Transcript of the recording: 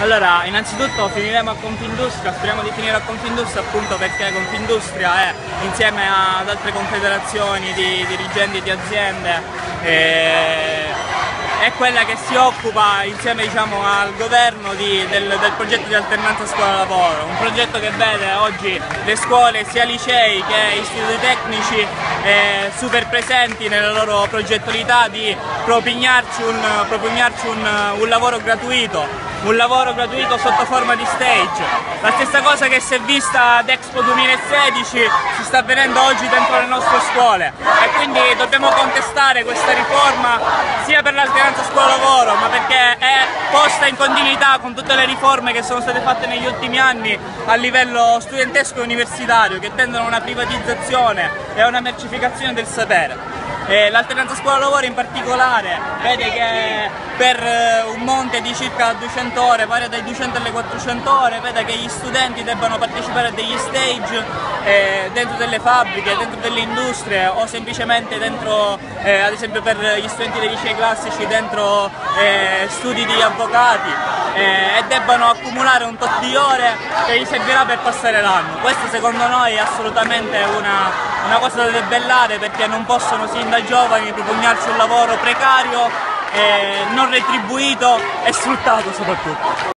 Allora, innanzitutto finiremo a Confindustria, speriamo di finire a Confindustria appunto perché Confindustria è, insieme ad altre confederazioni di dirigenti e di aziende, è quella che si occupa insieme, diciamo, al governo del progetto di alternanza scuola-lavoro, un progetto che vede oggi le scuole, sia licei che istituti tecnici, super presenti nella loro progettualità di propugnarci un lavoro gratuito. Un lavoro gratuito sotto forma di stage. La stessa cosa che si è vista ad Expo 2016 si sta avvenendo oggi dentro le nostre scuole e quindi dobbiamo contestare questa riforma sia per l'alternanza scuola-lavoro, ma perché è posta in continuità con tutte le riforme che sono state fatte negli ultimi anni a livello studentesco e universitario, che tendono a una privatizzazione e a una mercificazione del sapere. L'alternanza scuola-lavoro in particolare vede che per un monte di circa 200 ore, pari dai 200 alle 400 ore, vede che gli studenti debbano partecipare a degli stage dentro delle fabbriche, dentro delle industrie o semplicemente dentro, ad esempio per gli studenti dei licei classici, dentro studi di avvocati e debbano accumulare un tot di ore che gli servirà per passare l'anno. Questo secondo noi è assolutamente una cosa da debellare, perché non possono sin da giovani propugnarsi un lavoro precario, non retribuito e sfruttato soprattutto.